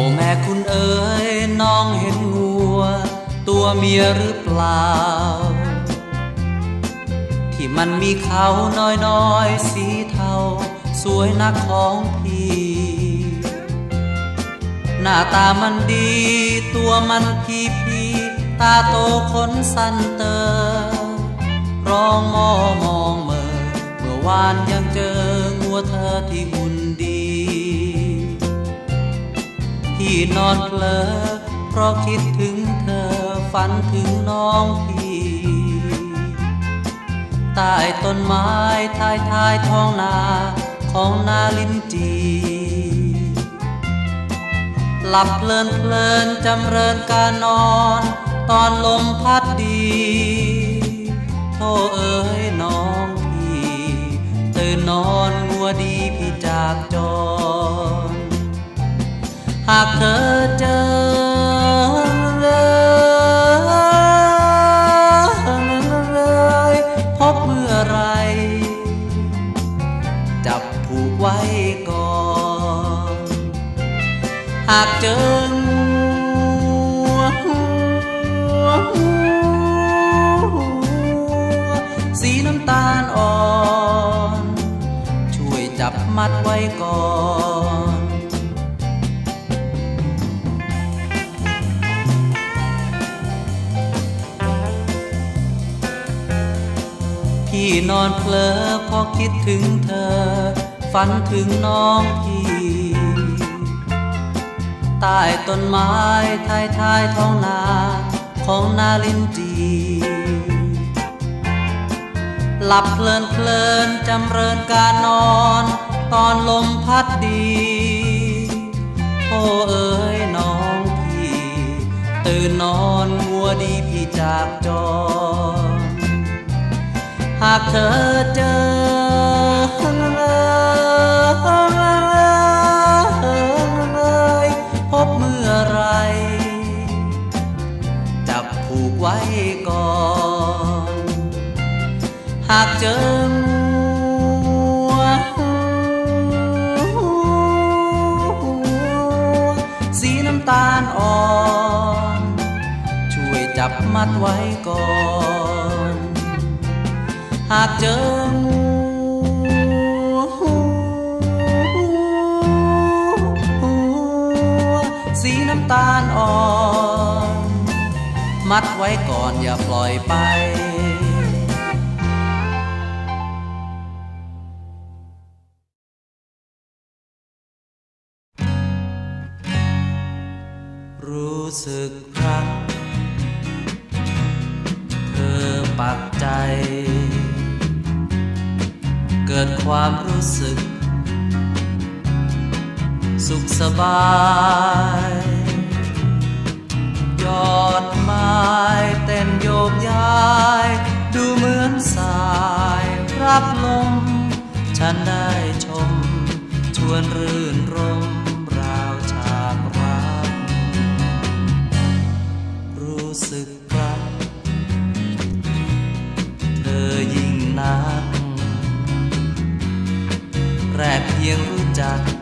แม่คุณเอ๋ยน้องเห็นงัวตัวเมียหรือเปล่าที่มันมีเขาน้อยๆสีเทาสวยนักของพี่หน้าตามันดีตัวมันพี่ตาโตขนสั้นเตอร้องมองเมื่อวานยังเจองัวเธอที่หุ่นดีพี่นอนเพลอเพราะคิดถึงเธอฝันถึงน้องพี่ใต้ต้นไม้ท้ายท้องนาของนาลิ้นจีหลับเพลินจำเริญการนอนตอนลมพัดดีโธ่เอ๋ยน้องพี่ตื่นนอนงัวดีพี่จากจรหากเธอเจอพบเมื่อไรจับผูกไว้ก่อนหากเจอสีน้ำตาลอ่อนช่วยจับมัดไว้ก่อนพี่นอนเพลอพอคิดถึงเธอฝันถึงน้องพี่ใต้ต้นไม้ท้ายท้องนาของนาลิ้นจีหลับเพลินจำเริญการนอนตอนลมพัดดีโอ้เอ๋ยน้องพี่ตื่นนอนงัวดีพี่จากจรหากเธอเจอพบเมื่อไรจับผูกไว้ก่อนหากเจอสีน้ำตาลอ่อนช่วยจับมัดไว้ก่อนหากเจอสีน้ำตาลอ่อนมัดไว้ก่อนอย่าปล่อยไปรู้สึกรักเธอปักใจเกิดความรู้สึกสุขสบายยอดไม้เต้นโยกย้ายดูเหมือนสายรับลมฉันได้ชมชวนรื่นรมราวฉากรักรู้สึกรักเธอยิ่งนักแรกเพียงรู้จัก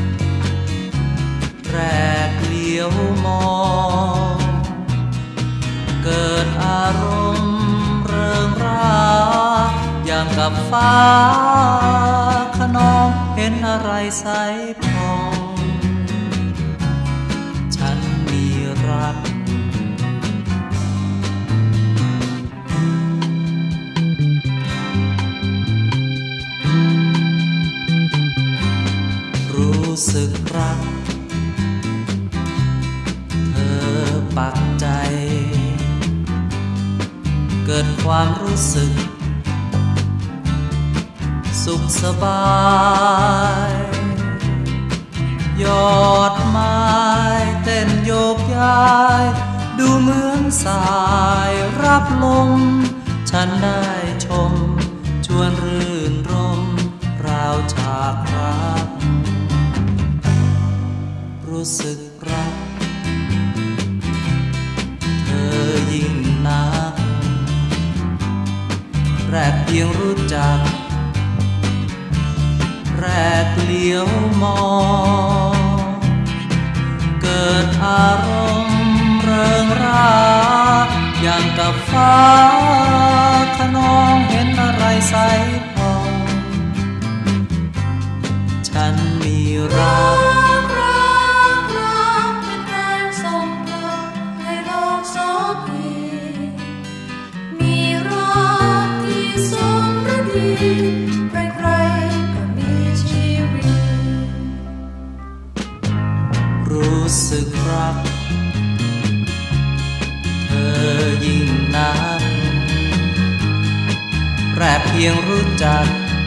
แรกเลี้ยวมองเกิดอารมณ์เริงราอย่างกับฟ้าขนองเห็นอะไรใสผ่องฉันมีรักรู้สึกรักเธอปักใจเกิดความรู้สึกสุขสบายยอดไม้เต้นโยกย้ายดูเหมือนสายรับลมฉันได้ชมชวนรื่นรมราวฉากรักรู้สึกรักเธอยิ่งนักแรกเพียงรู้จักแรกเลี้ยวมองเกิกิดอารมณ์เริงราอย่างกับฟ้าขนองเห็นอะไรใสผ่องฉันมีรักเป็นแรงส่งพลังให้โลกโสพีมีรักที่สมฤดีใครๆก็มีชีวิตรู้สึกรักเธอยิ่งนักแรกเพียงรู้จัก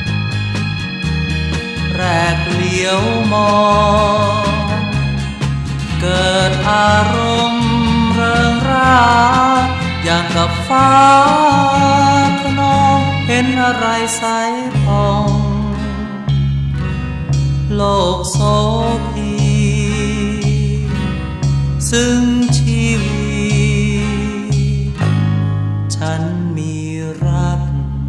แรกเลี้ยวมองเกิดอารมณ์เริงราอย่างกับฟ้าขนองเห็นอะไรใสผ่องโลกโสพีซึ่งชีวิตฉันมีรัก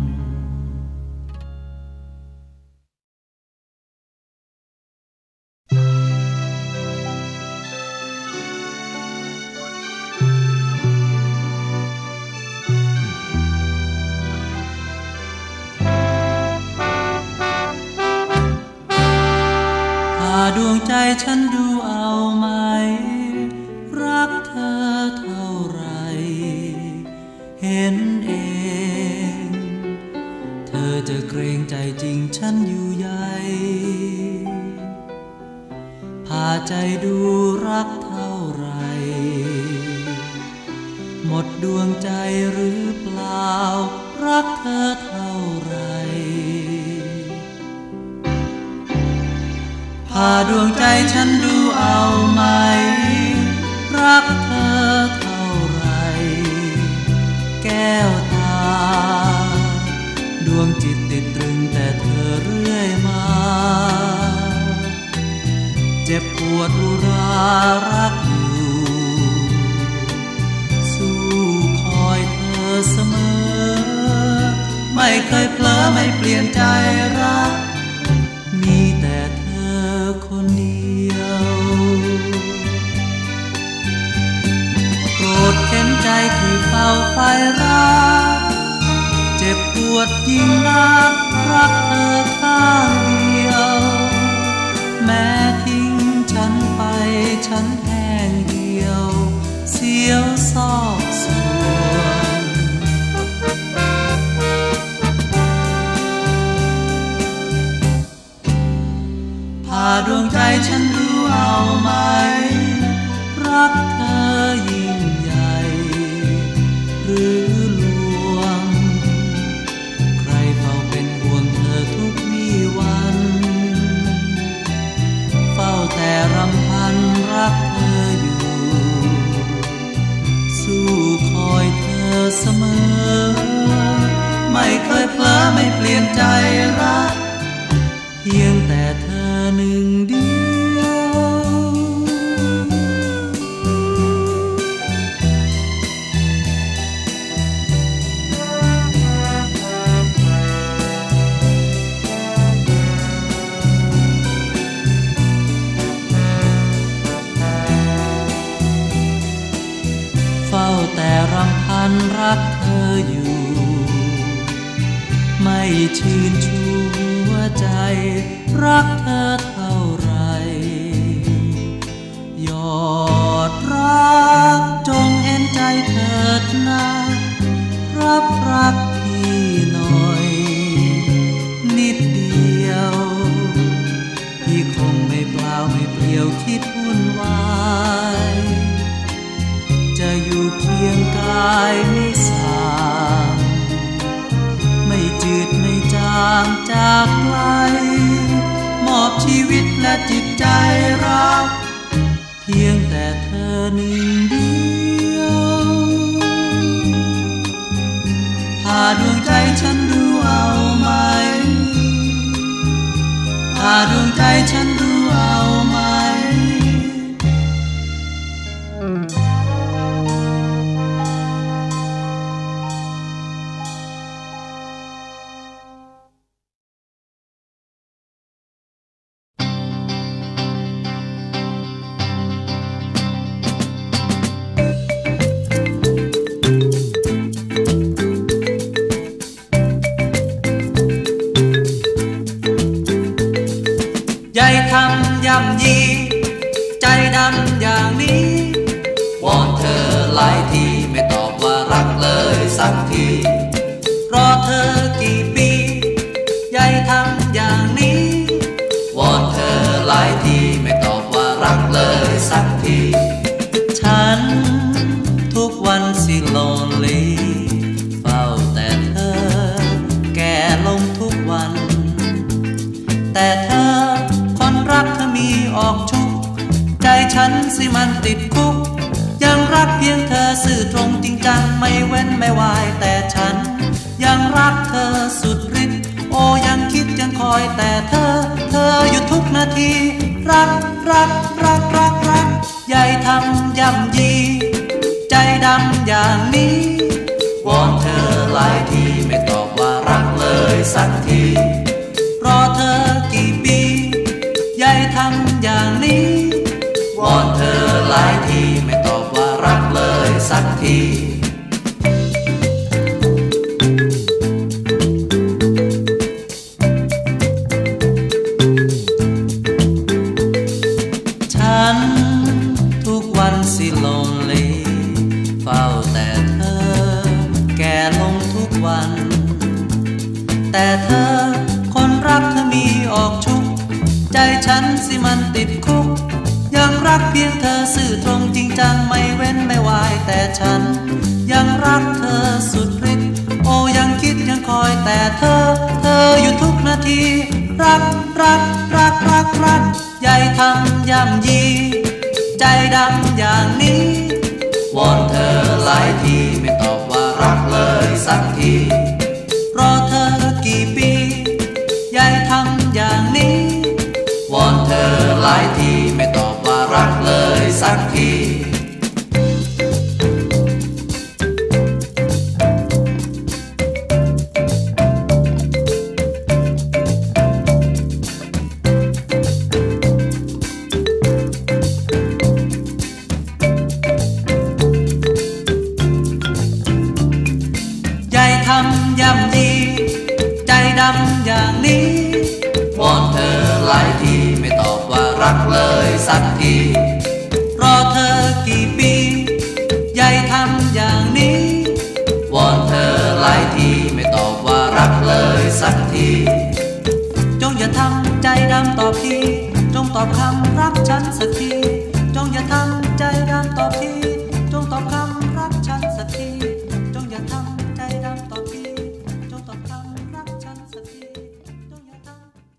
ดวงใจฉันดูเอาไหมรักเธอเท่าไรเห็นเองเธอจะเกรงใจจริงฉันอยู่ใหญ่พาใจดูรักเท่าไรหมดดวงใจหรือเปล่ารักเธอเท่าไรพาดวงใจฉันดูเอาไหมรักเธอเท่าไรแก้วตาดวงจิตติดตรึงแต่เธอเรื่อยมาเจ็บปวดอุรารักอยู่สู้คอยเธอเสมอไม่เคยเผลอไม่เปลี่ยนใจรักมีแต่เธอคนเดียวโปรดเห็นใจที่เฝ้าไฟรักเจ็บปวดยิ่งนักรักเธอข้างเดียวแม้ทิ้งฉันไปฉันแห้งเหี่ยวเสียวซอกส่วนพาดวงใจฉันดูเอาไหมรักเธอยิ่งใหญ่หรือลวงใครเฝ้าเป็นห่วงเธอทุกวี่วันเฝ้าแต่รำพันรักเธออยู่สู้คอยเธอเสมอไม่เคยเผลอไม่เปลี่ยนใจรักเพียงแต่เธอหนึ่งเดียวเฝ้าแต่รำพันรักเธออยู่ไม่ชื่นชูหัวใจรักเธอเท่าไรยอดรักจงเห็นใจเถิดนะรับรักพี่หน่อยนิดเดียวพี่คงไม่เปล่าไม่เปลี่ยวคิดวุ่นวายจะอยู่เคียงกายไม่สางไม่จืดไม่จางจากไกลมอบชีวิตและจิตใจรักเพียงแต่เธอหนึ่งเดียวพาดวงใจฉันดูเอาไหมพาดวงใจฉันดูเอาไหมเแต่เธอคนรักเธอมีออกชุกใจฉันสิมันติดคุกยังรักเพียงเธอซื่อตรงจริงจังไม่เว้นไม่วายแต่ฉันยังรักเธอสุดฤทธิ์โอ้ยังคิดยังคอยแต่เธออยู่ทุกนาทีรักใหญ่ทำย่ำยีใจดำอย่างนี้วอนเธอหลายทีไม่ตอบว่ารักเลยสักทีรอเธอกี่ปีใหญ่ทำอย่างนี้วอนเธอหลายทีไม่ตอบว่ารักเลยสักทีฉันทุกวันสิลงลีเฝ้าแต่เธอแก่ลงทุกวันแต่เธอคนรักเธอมีออกชุกใจฉันสิมันติดคุกยังรักเพียงเธอซื่อตรงจริงจังไม่เว้นไม่วายแต่ฉันยังรักเธอสุดฤทธิ์โอ้ยังคิดยังคอยแต่เธออยู่ทุกนาทีรักใหญ่ทำย่ำยีใจดำอย่างนี้วอนเธอหลายทีไม่ตอบว่ารักเลยสักทีรอเธอกี่ปีใหญ่ทำอย่างนี้วอนเธอหลายทีไม่ตอบว่ารักเลยสักทีทำย่ำยีใจดำอย่างนี้วอนเธอหลายทีไม่ตอบว่ารักเลยสักทีรอเธอกี่ปีใหญ่ทำอย่างนี้วอนเธอหลายทีไม่ตอบว่ารักเลยสักทีจงอย่าทำใจดำตอบทีจงตอบคำรักฉันสักทีจงอย่าทำใจดำตอบทีจงตอบคำรักฉันสักทีจงอย่าทำใจดำตอบทีจงตอบคำรักฉันสักทีจงอย่าทำ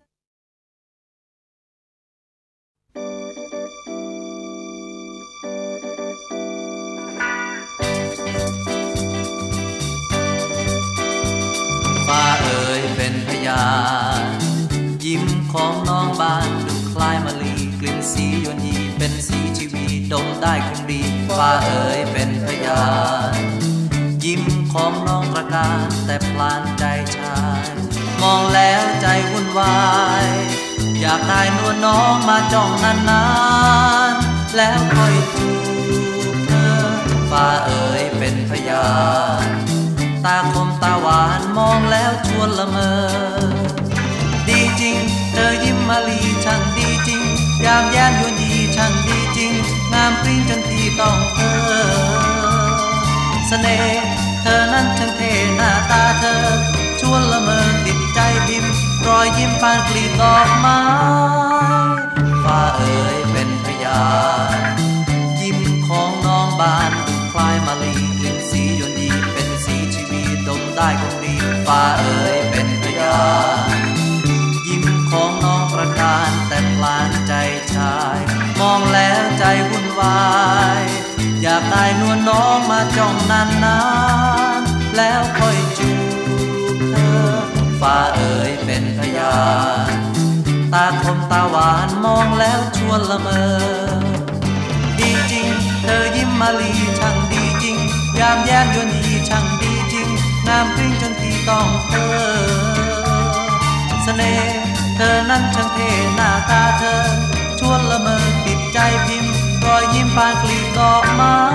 ฟ้าเอ๋ยเป็นพยานยิ้มของน้องบานดูคล้ายมะลิกลิ่นสียวนยีเป็นสีชีวีดมได้คงดีฟ้าเอ๋ยเป็นพยานยิ้มของน้องตระการแต่พลานใจชายมองแล้วใจวุ่นวายอยากได้นวลน้องมาจ้องนานๆแล้วค่อยจูบเธอฟ้าเอ๋ยเป็นพยานตาคมตาหวานมองแล้วชวนละเมอดีจริงเธอยิ้มมาลีช่างดีจริงยามแย้มยวนยีช่างดีจริงงามปริ้งจนที่ต้องเพ้อเสน่ห์เธอนั้นช่างเท่หน้าตาเธอชวนละเมอติดใจพิมพ์รอยยิ้มปานกลีบดอกไม้ฟ้าเอ๋ยเป็นพยานยิ้มของน้องบานดูคล้ายมะลิกลิ่นสียวนยีเป็นสีชีวีดมได้คงดีฟ้าเอ๋ยเป็นพยานยิ้มของน้องประการแต่พลานใจชายมองแล้วใจวุ่นวายอยากได้นวลน้องมาจ้องนานๆแล้วค่อยจูบเธอฟ้าเอ๋ยเป็นพยานตาคมตาหวานมองแล้วชวนละเมอดีจริงเธอยิ้มมาลีช่างดีจริงยามแย้มยวนยีช่างดีจริงงามปริ้งจนที่ต้องเพ้อเสน่ห์เธอนั้นช่างเท่หน้าตาเธอชวนละเมอติดใจพิมพ์รอยยิ้มปานกลีบดอกไม้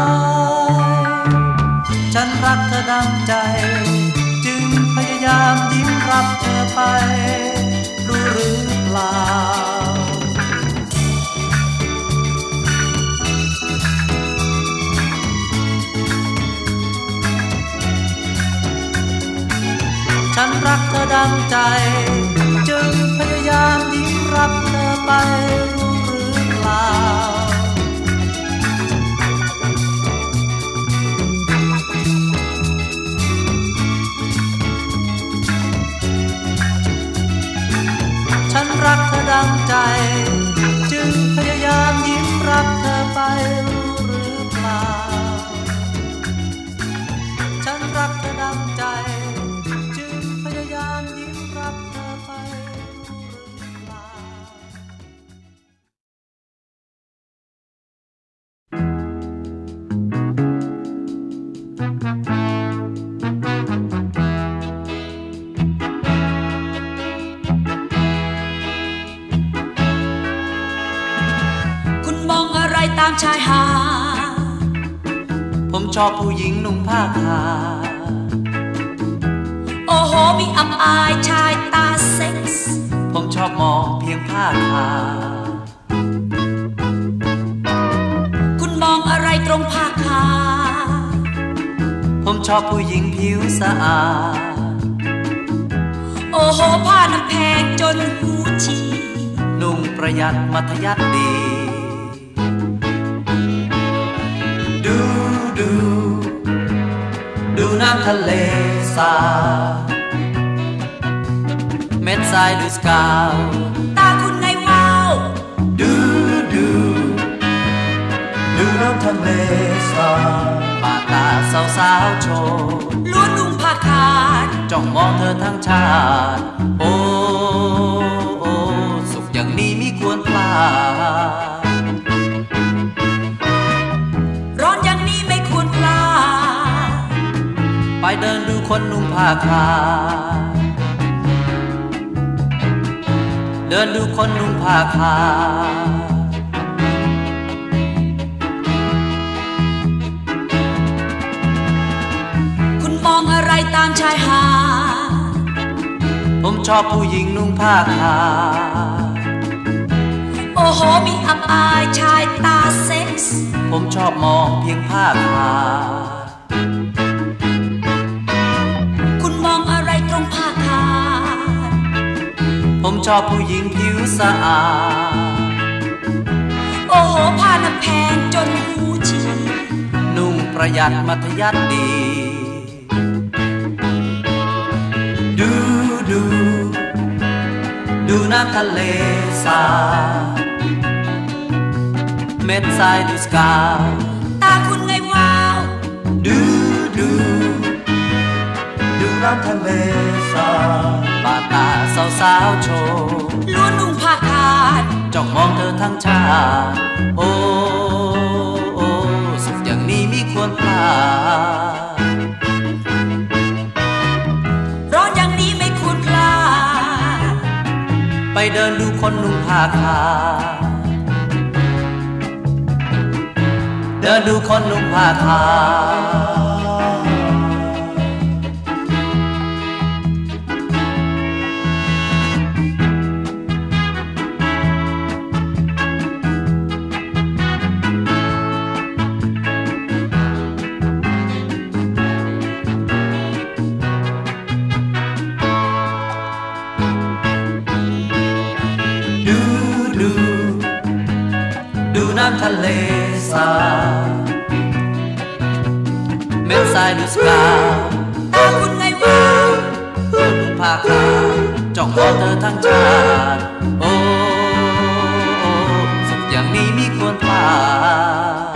ฉันรักเธอดังใจจึงพยายามยิ้มรับเธอไปรู้หรือเปล่าฉันรักเธอดังใจจึงพยายามยิ้มรับเธอไปรู้หรือเปล่าฉันรักเธอดังใจจึงพยายามยิ้มรับเธอไปรู้หรือเปล่าฉันรักเธอดังใจจึงพยายามยิ้มรับเธอไปรู้หรือเปล่าตามชายหาดผมชอบผู้หญิงนุ่งผ้าขาวโอ้โหมีอับอายชายตาเซ็กซ์ผมชอบมองเพียงผ้าขาวคุณมองอะไรตรงผ้าขาวผมชอบผู้หญิงผิวสะอาดโอ้โหผ้าน้ำแพงจนหูฉี่นุ่งประหยัดมัธยัสถ์ดีดูน้ำทะเลสาบเม็ดทรายดูสกาวตาคุณไงว้าวดูน้ำทะเลสาบปาตาสาวโชว์ล้วนนุ่งผ้าขาดจ้องมองเธอทั้งชาติโอ้สุขอย่างนี้มิควรพลาดไปเดินดูคนนุ่งผ้าขาวเดินดูคนนุ่งผ้าขาวคุณมองอะไรตามชายหาดผมชอบผู้หญิงนุ่งผ้าขาวโอ้โหมีอับอายชายตาเซ็กซ์ผมชอบมองเพียงผ้าขาวผมชอบผู้หญิงผิวสะอาดโอ้โหผ้าน้ำแพงจนหูฉี่นุ่งประหยัดมัธยัสถ์ดีดูน้ำทะเลสาบเม็ดทรายดูสกาวตาคุณไงว้าวดูน้ำทะเลสาบาตาสาวโชว์ล้วนนุ่งผ้าขาดจ้องมองเธอทั้งชาติโอ้สุขอย่างนี้มิควรพลาดร้อนอย่างนี้ไม่ควรพลาดไปเดินดูคนนุ่งผ้าขาวเดินดูคนนุ่งผ้าขาวดูน้ำทะเลสาบเม็ดทรายดูสกาวตาคุณไงว้าวนุ่งผ้าขาวจ้องมองเธอทั้งชาติโอ้สุขอย่างนี้มิควรพลาด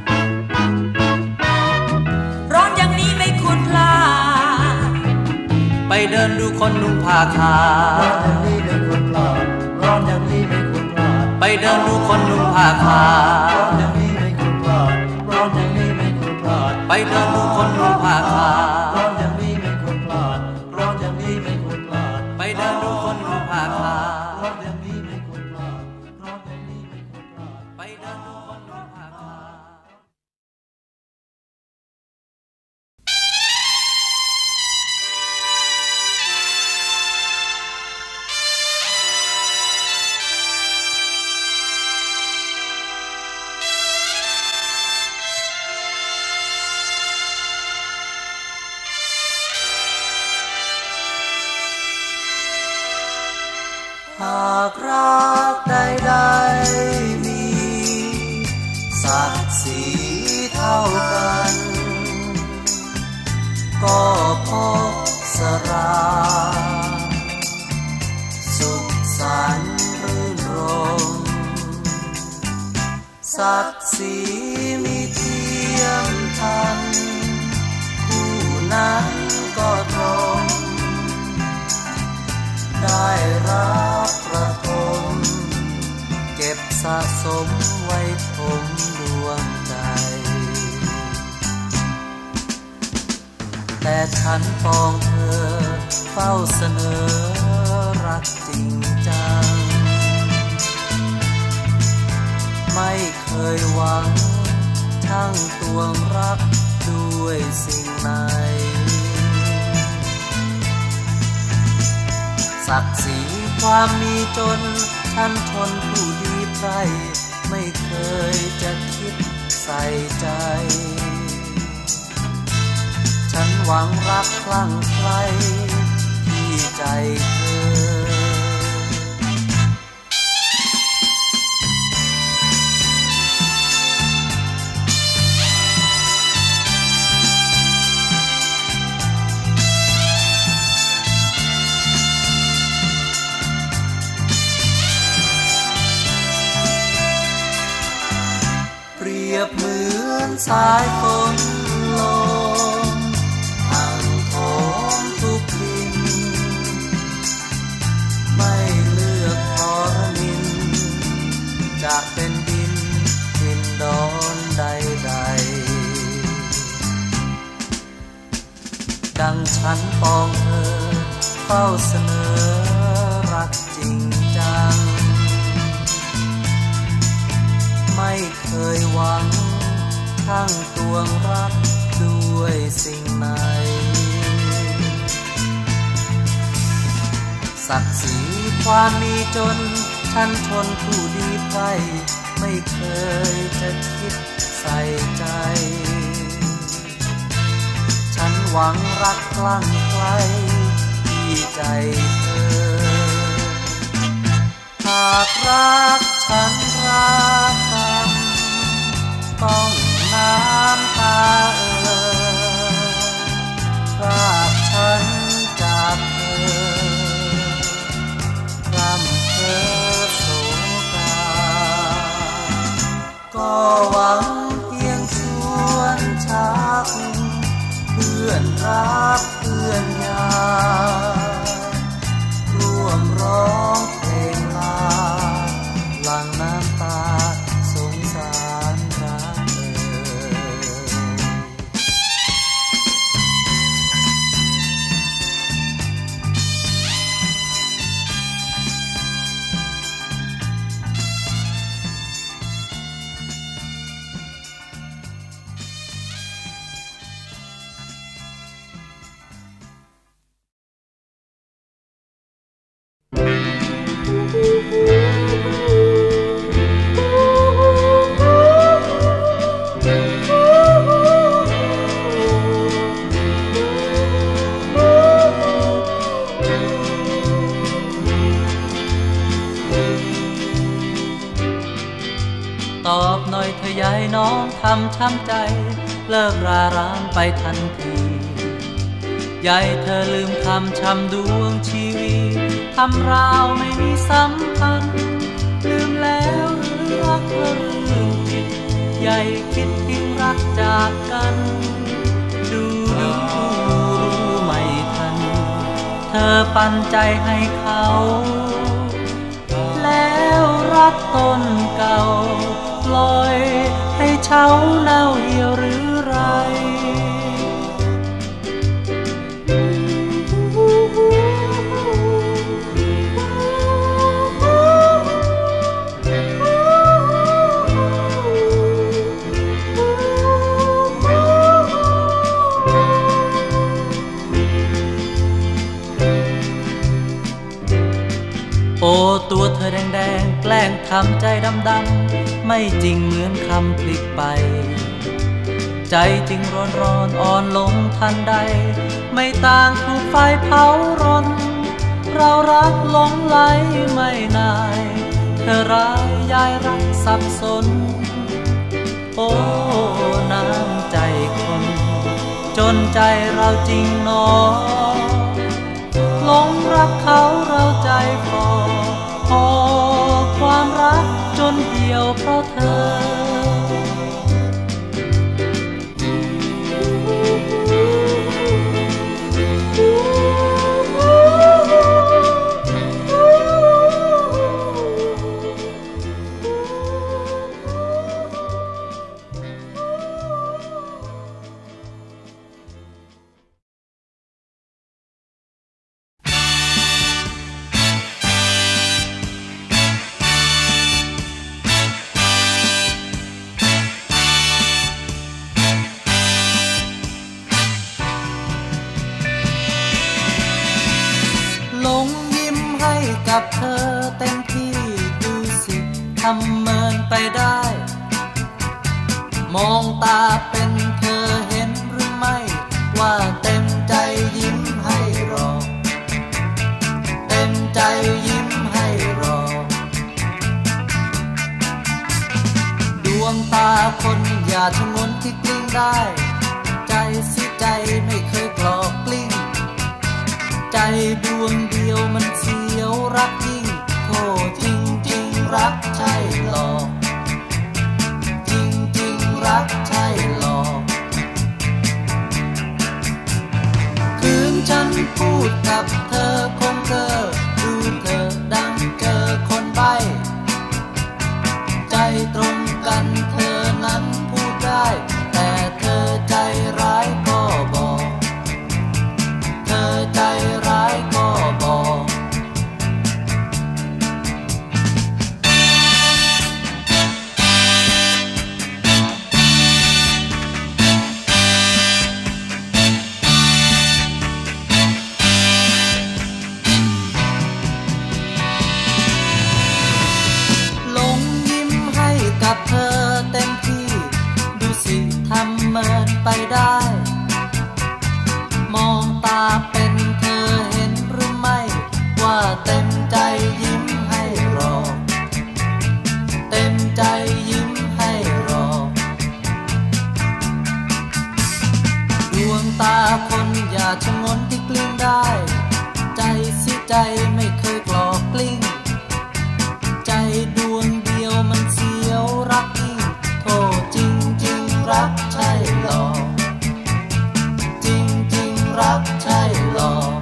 ร้อนอย่างนี้ไม่ควรพลาดไปเดินดูคนนุ่งผ้าขาวร้อนอย่างนี้ไม่ควรพลาดร้อนอย่างนี้ไม่ควรพลาดไปเดินดูคนนุ่งผ้าขาวร้อนอย่างนี้ไม่ควรพลาดร้อนอย่างนี้ไม่ควรพลาดไปเดินดูคนนุ่งผ้าขาวร้อนอย่างนี้ไม่ควรพลาดร้อนอย่างนี้ไม่ควรพลาดไปเดินดูคนนุ่งผ้าขาวร้อนอย่างนี้ไม่ควรพลาดร้อนอย่างนี้ไม่ควรพลาดไปเดินดูคนนุ่งผ้าขาว หากรักใดๆมีศักดิ์ศรีเท่ากันก็พบสราสุขสันต์ศักดิ์ศรีมีเทียมทันคู่นั้นก็ตรงได้รับประทมเก็บสะสมไว้คงดวงใจแต่ฉันปองเธอเฝ้าเสนอรักจริงจังไม่เคยหวังทั้งตวงรักด้วยสิ่งไหนศักดิ์ศรีความมีจนฉันทนผู้ดีไพร่ไม่เคยจะคิดใส่ใจฉันหวังรักคลั่งไคล้ที่ใจเธอเปรียบเหมือนสายฝนลมอ่างทองทุกทินไม่เลือกทรมินจะเป็นดินดินดอนใดๆดังฉันปองเธอเฝ้าเสนอรักจริงจังไม่เคยหวังทั้งตวงรักด้วยสิ่งไหนศักดิ์ศรีความมีจนฉันทนผู้ดีไพร่ไม่เคยจะคิดใส่ใจฉันหวังรักคลั่งไคล้ที่ใจเธอหากรักฉันรักกันต้องน้ำตาพรากฉันจากเธอร่ำเพ้อโศกาก็หวังเพียงชวนชักเพื่อนรักเพื่อนยาร่วมร้องเพลงลาหลั่งน้ำตาสงสารรักตอบหน่อยเธอยายน้องทำช้ำใจเลิกราร้างไปทันทียายเธอลืมคำช้ำดวงชีวิตทำราวไม่มีสัมพันธ์ลืมแล้วหรือรักเธอลืมผิดยายคิดทิ้งรักจากกันดูรู้ไม่ทันเธอปันใจให้เขาแล้วรักต้นเก่าปล่อยให้เช้าเน่าเหี่ยวหรือไร โอ้ตัวเธอแดงๆแกล้งทำใจดำๆไม่จริงเหมือนคำพลิกไปใจจริงร้อนอ่อนลงทันใดไม่ต่างถูกไฟเผารนเรารักหลงไหลไม่นายเธอร้ายยายรักสับสนโอ้น้ำใจคนจนใจเราจริงหนอหลงรักเขาเราใจพอความรักจนเหี่ยวเพราะเธอหลงยิ้มให้กับเธอเต็มที่ดูสิทำเมินไปได้มองตาเป็นเธอเห็นหรือไม่ว่าเต็มใจยิ้มให้รอเต็มใจยิ้มให้รอดวงตาคนอย่าชะงนที่กลิ้งได้ใจสิใจไม่เคยกลอกกลิ้งใจดวงเดียวมันเสียวรักยิ่งโธ่จริงจริงรักใช่หลอกจริงจริงรักใช่หลอกคืนฉันพูดกับเธอคงเก้อดูเธอดังเจอคนใบ้ใจตรงกันเธอนั้นพูดได้แต่เธอใจร้ายก็บอกเธอใจร้ายก็บอกหลงยิ้มให้กับเธอเต็มที่ดูสิทำเมินไปได้มองตาเป็นเธอเห็นหรือไม่ว่าเต็มใจยิ้มให้รอเต็มใจยิ้มให้รอดวงตาคนอย่าชะงนที่กลิ้งได้ใจสิใจไม่เคยกลอกกลิ้งใจดวงเดียวมันเสียวรักยิ่งโธ่จริงจริงรักใช่หลอกจริงจริงรักใช่หลอก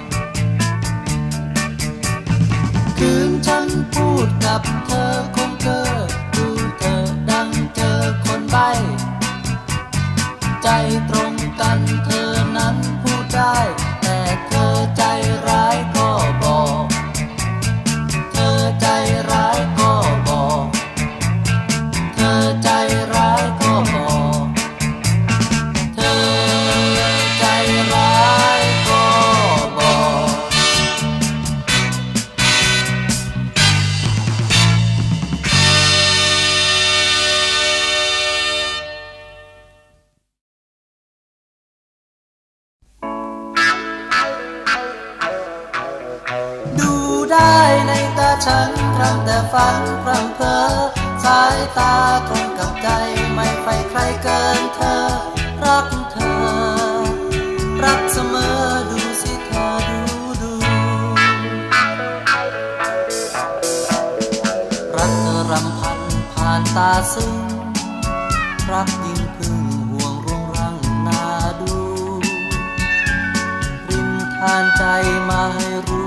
คืนฉันพูดกับเธอคงเก้อดูเธอดังเจอคนใบ้ใจตรงกันเธอนั้นพูดได้แต่เธอใจร้ายก็บอกเธอใจร้ายก็บอกเธอใจร้ายก็บอกเธอใจร้ายก็บอกดูได้ในตาฉันพร่ำแต่ฝันพร่ำเพ้อสายตาตรงกับใจไม่ใฝ่ใครเกินเธอรักเธอรักเสมอดูสิเธอดูรักเธอรำพันผ่านตาซึ้งรักยิ่งพึ่งห่วงรุงรังนาดูริมทานใจมาให้รู้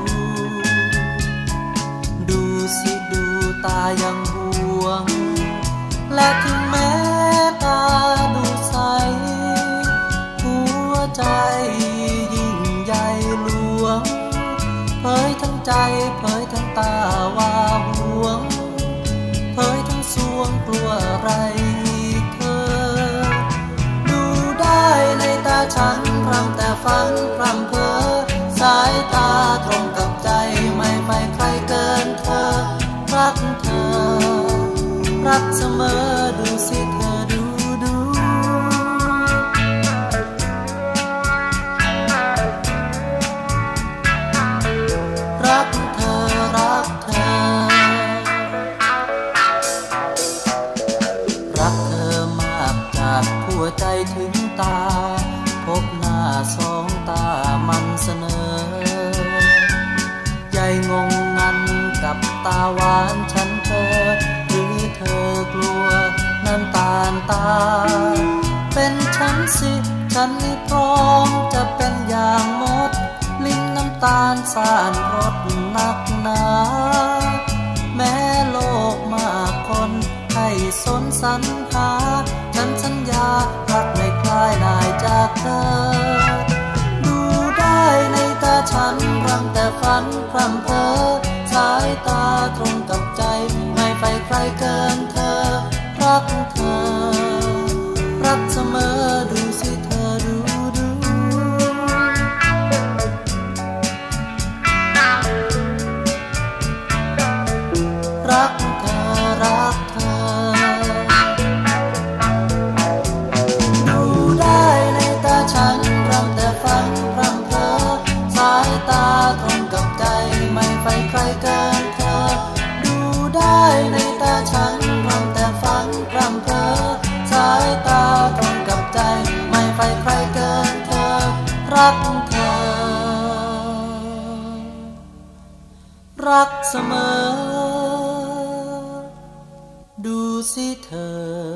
ดูสิดูตายังห่วงและถึงแม้ตาดูใสหัวใจยิ่งใหญ่หลวงเผยทั้งใจเผยทั้งตาว่าห่วงเผยทั้งสวงกลัวอะไรเธอดูได้ในตาฉันพร่ำแต่ฝันพร่ำเพ้อสายตาตรงกับใจไม่ใฝ่ใครเกินเธอรักเธอรักเสมอดูสิเธอดูรักเธอรักเธอรักเธอมากจากหัวใจถึงตาพบหน้าสองตามันเสนอใหญ่งงงันกับตาหวานฉันเธอหรือเธอกลัวน้ำตาลตาเป็นฉันสิฉันนี่พร้อมจะเป็นอย่างมดลิ้นน้ำตาลสานรสนักหนาแม้โลกมากคนให้สนสรรหาฉันสัญญารักไม่คลายนายจากเธอดูได้ในตาฉันรำแต่ฝันพร่ำเพ้อสายตาตรงกับใจไม่ใฝ่ใครเกินเธอรักเธอรักเสมอดูสิเธอดูรักเสมอดูสิเธอ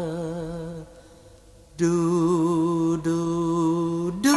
ดูดูดู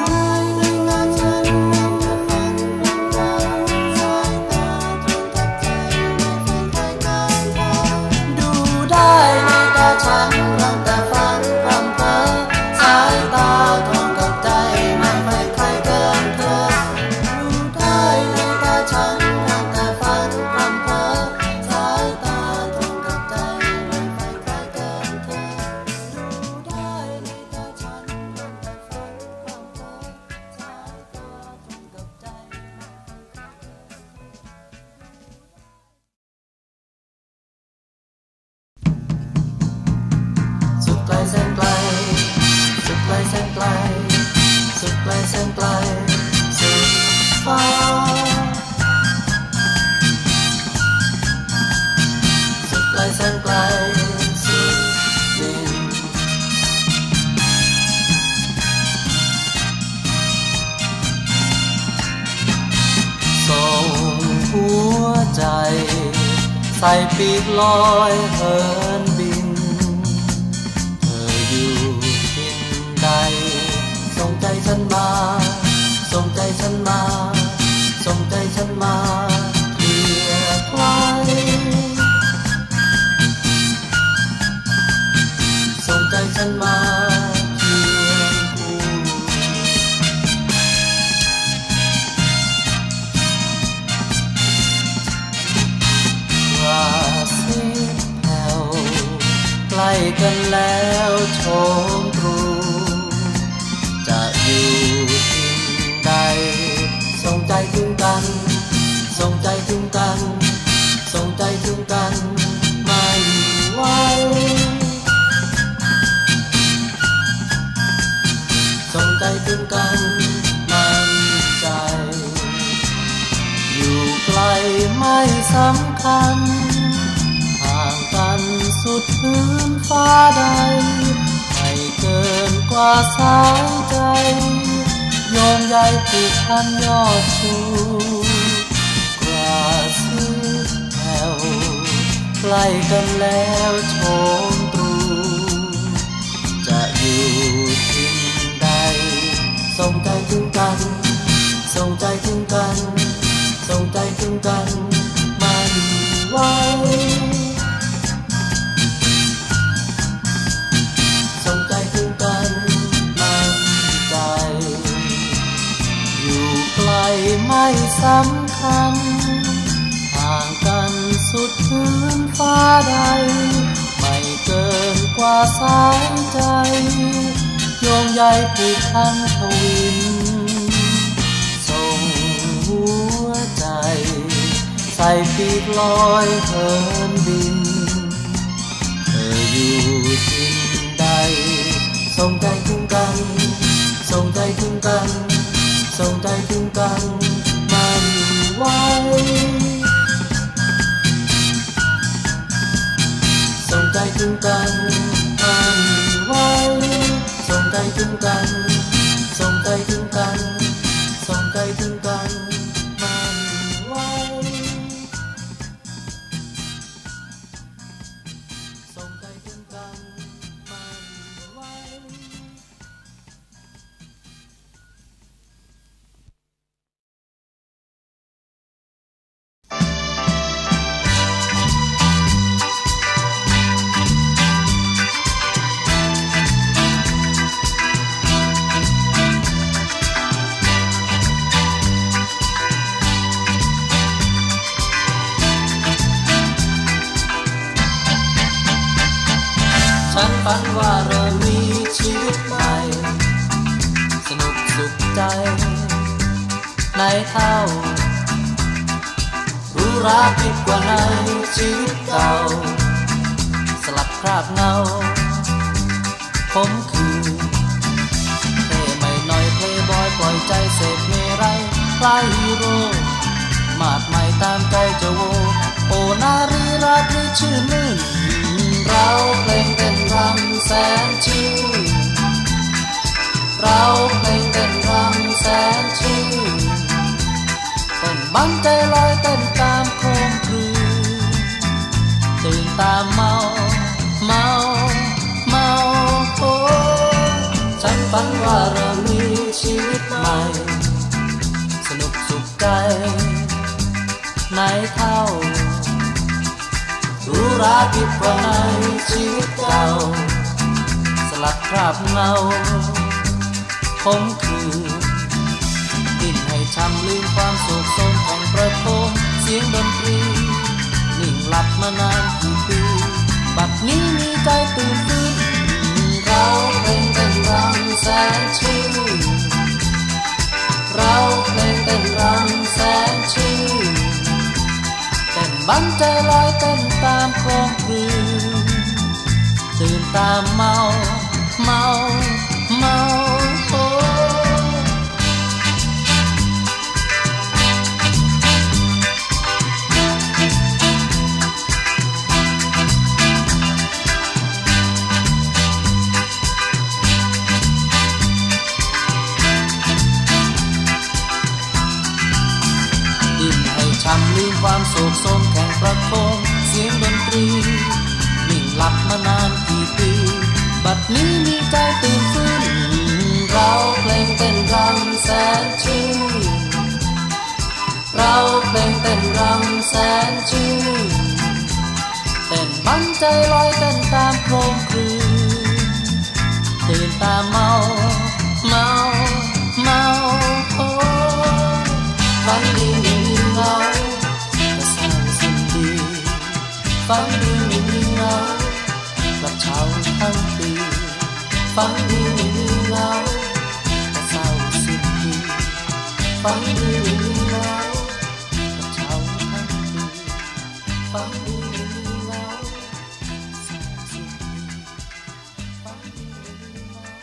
ฉันรังแต่ฝันพร่ำเพ้อสายตาตรงกับใจไม่ไฟใครเกินเธอดูได้ในตาฉันรังแต่ฝันพร่ำเพ้อสายตาตรงกับใจไม่ไฟใครเกินเธอดูได้ในตาฉันรังแต่ฝันพร่ำเพ้อสายตาตรงกับใจสุดไกลแสนไกลสุดไกลแสนไกลสุดไกลแสนไกลสุดฟ้าสุดไกลแสนไกลสุดดินส่งหัวใจใส่ปีกลอยเหินบินส่งใจฉันมาส่งใจฉันมาส่งใจฉันมาเกลียดใครส่งใจฉันมาเคียงคู่กระซิบแผ่วใกล้กันแล้วโชมตรูอยู่ที่ใดส่งใจถึงกันส่งใจถึงกันส่งใจถึงกันไม่ไหวส่งใจถึงกันมั่นใจอยู่ไกลไม่สำคัญห่างกันสุดพื้นฟ้าใดเกินกว่าสายใจโยงใยผูกพันยอดชูกระซิบแผ่วใกล้กันแล้วโชมตรูจะอยู่ที่ใดส่งใจถึงกันส่งใจถึงกันส่งใจถึงกันมันไว้ส่งใจถึงกันมั่นใจอยู่ไกลไม่สำคัญห่างกันสุดพื้นฟ้าใดไม่เกินกว่าสายใจโยงใยผูกพันทวินส่งหัวใจใส่ปีกลอยเหินบินเธออยู่ที่ส่งใจถึงกันส่งใจถึงกันส่งใจถึงกันมันไว้ส่งใจถึงกันมันไว้ส่งใจถึงกันส่งใจถึงกันส่งใจถึงกันมันไว้ส่งใจถึงกันฉันฝันว่าเรามีชีวิตใหม่สนุกสุขใจในเท่ารู้รักผิดกว่าในชีวิตเก่าสลัดคราบเงาผมคือเท่ไม่น้อยเพลย์บอยปล่อยใจเสพเมรัยคล้ายฮีโร่มาดใหม่ตามใจจะโวโอนารีราตรีชื่อมื่นเราเพลงเต้นรำแสนชิวเราเพลงเต้นรำแสนชิวเต้นบังใจลอยเต้นตามคมตื่นตามเมาโอ้ฉันฝันว่าเรามีชีวิตใหม่สนุกสุขใจในเท่ารู้ราผิดกว่าในชีวิตเก่าสลัดคราบเงาคมคืนดิ้นให้ช้ำลืมความโศกโศกแห่งประโคมเสียงดนตรีนิ่งหลับมานานกี่ปีบัดนี้มีใจตื่นฟื้นเราเพลงเต้นรำแสนชื่นเราเพลงเต้นรำแสนชื่นเต้นบันใจลอยเต้นตามโคลงคลื่นตื่นตามเมาโอ้ช้ำลืมความโศกโศกแข่งประโคมเสียงดนตรีนิ่งหลับมานานกี่ปีบัดนี้มีใจตื่นฟื้นเราเพลงเต้นรำแสนชื่นเราเพลงเต้นรำแสนชื่นเต้นบันใจลอยเต้นตามโคลงคลื่นตื่นตามเมาโอ้ฝันดีเงาแต่เศร้าสิ้นดีฝันดีไม่มีเงากับเช้าทั้งปีฝันดีไม่มีเงาแต่เศร้าสิ้นดีฝันดีไม่มีเงากับเช้าทั้งปีฝันดีไม่มีเงาเศร้าสิ้นดีฝันดีไม่มีเงา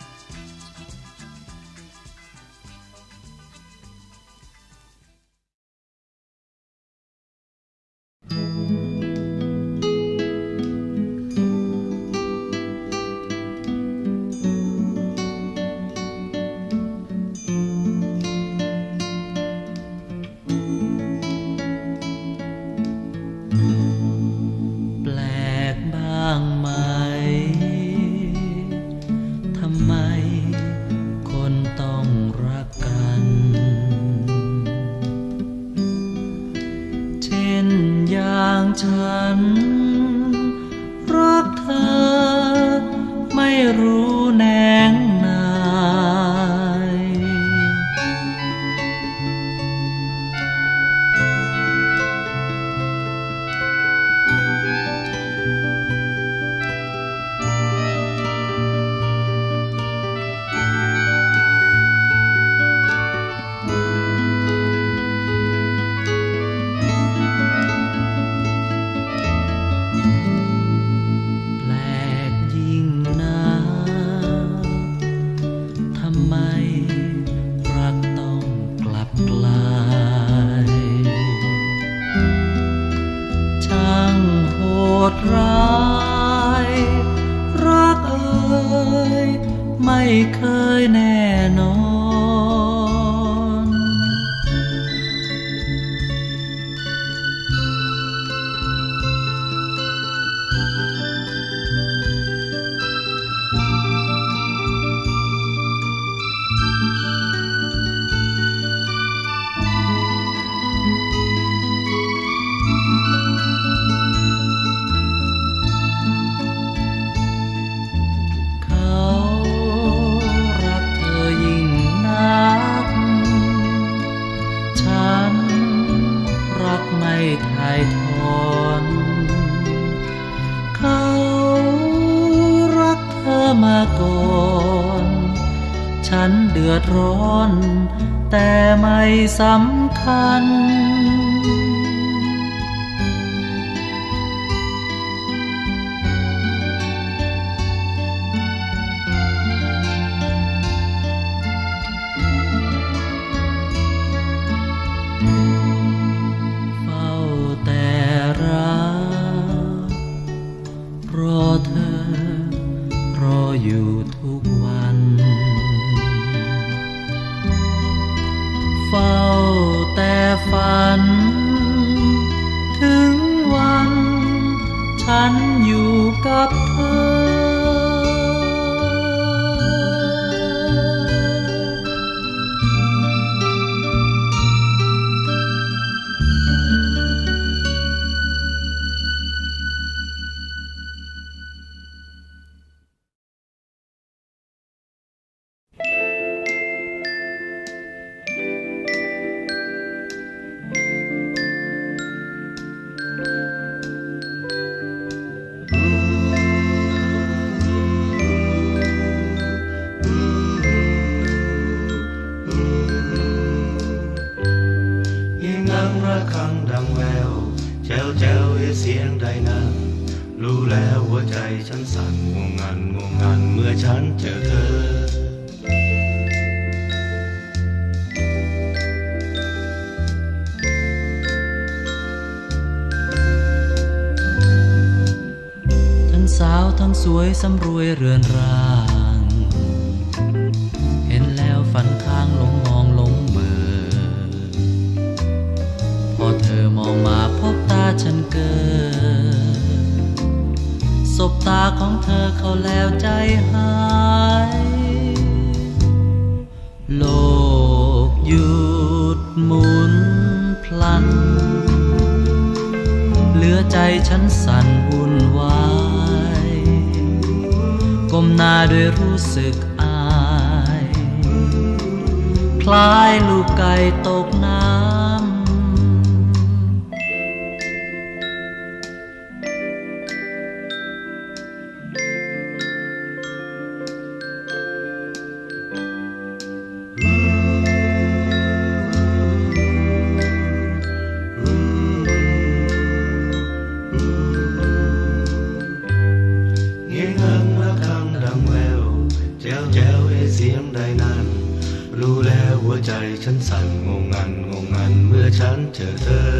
ฉันรักเธอไม่รู้แนงนายร้ายรักเอ่ยไม่เคยแน่นอนถ่ายถอนเขารักเธอมาก่อนฉันเดือดร้อนแต่ไม่สำคัญเธอรออยู่ทุกวันเฝ้าแต่ฝันกับเธอเสียงใดนั้นรู้แล้วหัวใจฉันสั่นงงงันเมื่อฉันเจอเธอทั้งสาวทั้งสวยสำรวยเรือนร่างเห็นแล้วฝันข้างหลงมองหลงเบอพอเธอมองมาพบตาฉันเกิดสบตาของเธอเขาแล้วใจหายโลกหยุดหมุนพลันเหลือใจฉันสั่นวุ่นวายก้มหน้าด้วยรู้สึกอายคล้ายลูกไก่ตกน้ำรู้แล้วหัวใจฉันสั่นงงงันเมื่อฉันเจอเธอ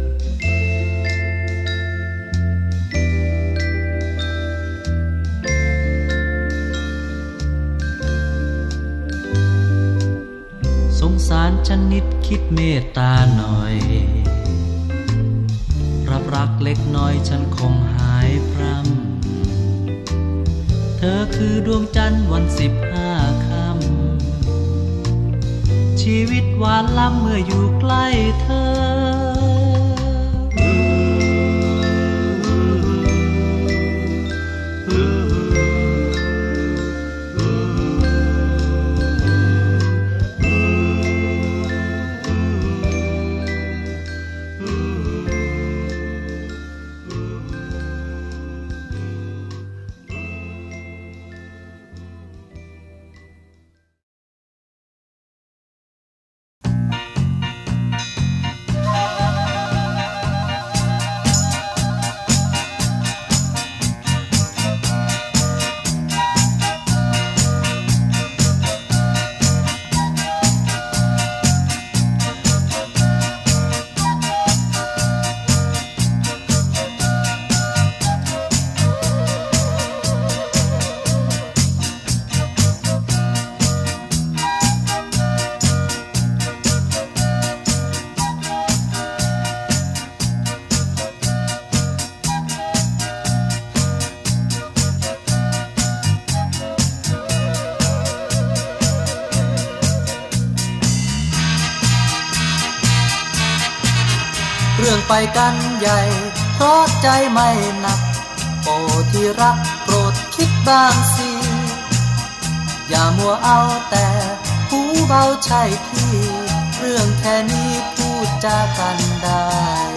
สงสารฉันนิดคิดเมตตาหน่อยรับรักเล็กน้อยฉันคงหายพร่ำเธอคือดวงจันทร์วัน15 ค่ำชีวิตหวานล้ำเมื่ออยู่ใกล้เธอเรื่องไปกันใหญ่เพราะใจไม่หนักโปรดที่รักโปรดคิดบ้างสิอย่ามัวเอาแต่หูเบาใช่พี่เรื่องแค่นี้พูดจากันได้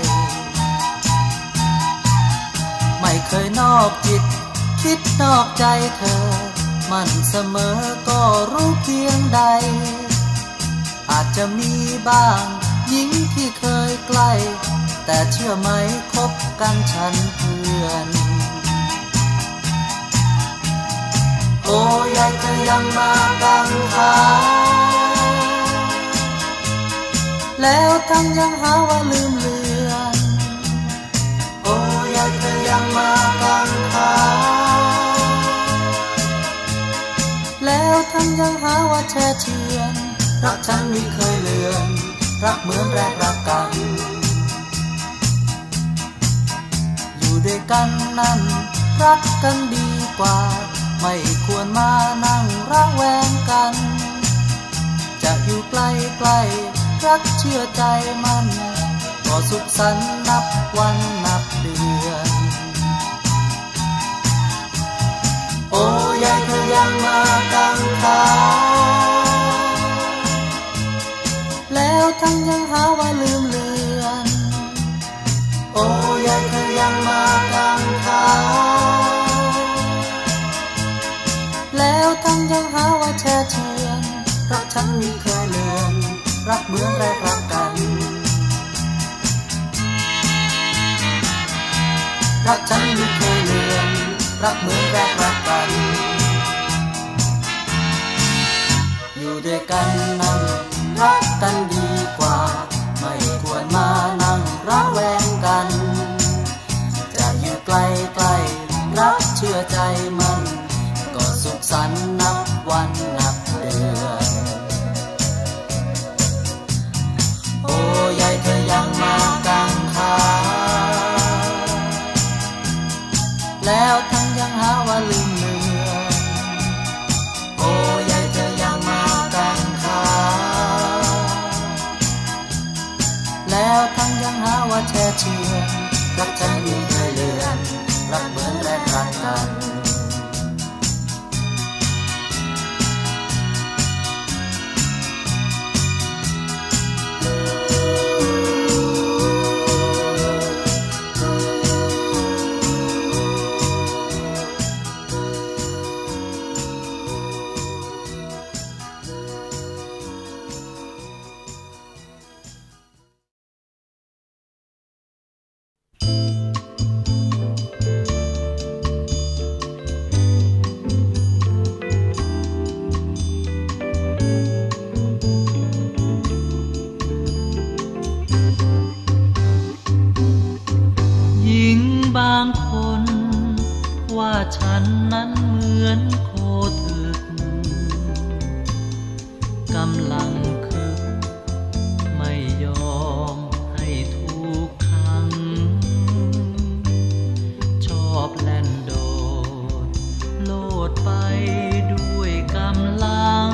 ไม่เคยนอกจิตคิดนอกใจเธอมันเสมอก็รู้เพียงใดอาจจะมีบ้างหญิงที่เคยใกล้แต่เชื่อไหมคบกันฉันเพื่อนโอ้ยายเธอยังมากังขาแล้วทั้งยังหาว่าลืมเลือนโอ้ยายเธอยังมากังขาแล้วทั้งยังหาว่าแช่เชือนรักฉันไม่เคยเลือนรักเหมือนแรกรักกันอยู่ด้วยกันนั้นรักกันดีกว่าไม่ควรมานั่งระแวงกันจะอยู่ใกล้ๆรักเชื่อใจมันก็สุขสันต์นับวันนับเดือนโอ้ยายเธอยังมากังขาแล้วทั้งยังหาว่าลืมเลือนโอ้ยายเธอยังมากังขาแล้วทั้งยังหาว่าแช่เชือนรักฉันไม่เคยเลือนรักเหมือนแรกรักกันรักฉันไม่เคยเลือนรักเหมือนแรกรักกันอยู่ด้วยกันนั่งรักกันดีกว่าไม่ควรมานั่งระแวงกันจะอยู่ใกล้ๆรักเชื่อใจมันก็สุขสันต์นับวันนับเดือนโอ้ยายเธอยังมากังขาแล้วทั้งยังหาว่าลืมเลือนโอ้ยายเธอยังมากังขาแล้วทั้งยังหาว่าแช่เชือนรักฉันไม่เคยเลือนรักเหมือนแรกรักกันบางคนว่าฉันนั้นเหมือนโคถึกกำลังคึกไม่ยอมให้ถูกขังชอบแล่นโดดโลดไปด้วยกำลัง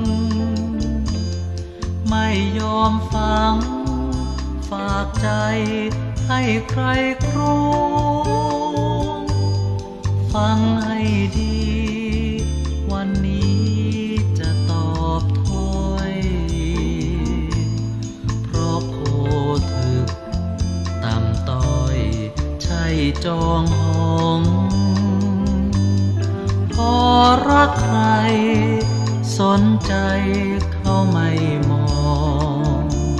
ไม่ยอมฟังฝากใจให้ใครครูฟังให้ดีวันนี้จะตอบถ้อยเพราะโคถึกต่ำต้อยใช่จองหองพอรักใครสนใจเขาไม่มอง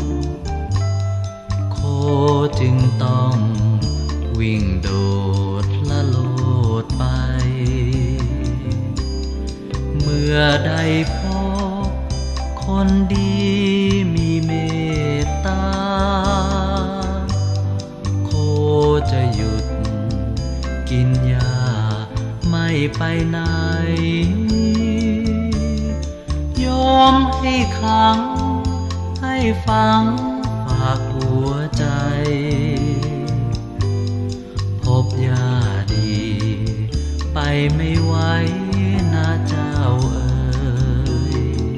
โคจึงต้องวิ่งโดดละโลดไปเมื่อใดพบคนดีมีเมตตาโคจะหยุดกินยาไม่ไปไหนยอมให้ขังให้ฟังฝากหัวใจพบยาดีไปไม่ไหวนะเจ้าเอ๋ย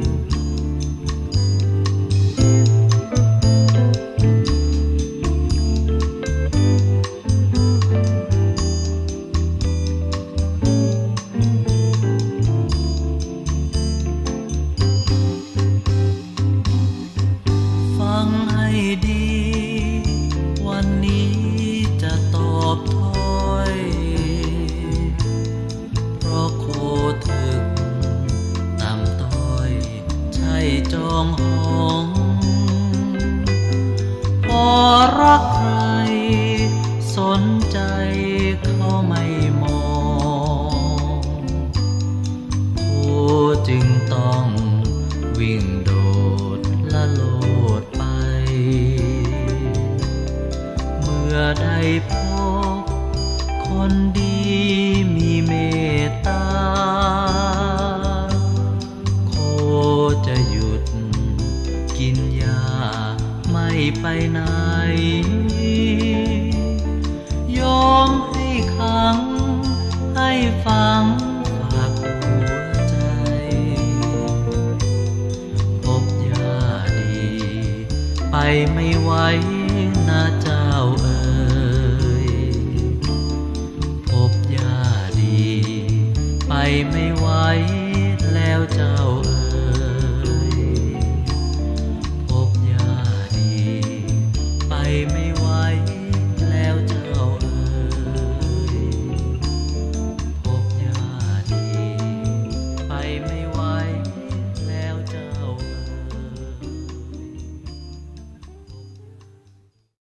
ฟังให้ดีวันนี้จะตอบถ้อยเพราะโคถึกต่ำต้อยใช่จองหองพอรักใครสนใจเขาไม่มองโคจึงต้องวิ่งโดดละโลดไปเมื่อใดพบคนดีมีเมตตาโคจะหยุดกินยาไม่ไปไหนยอมให้ขังไปไม่ไหวนะเจ้าเอ๋ยพบญาดีไปไม่ไหวแล้วเจ้าเอ๋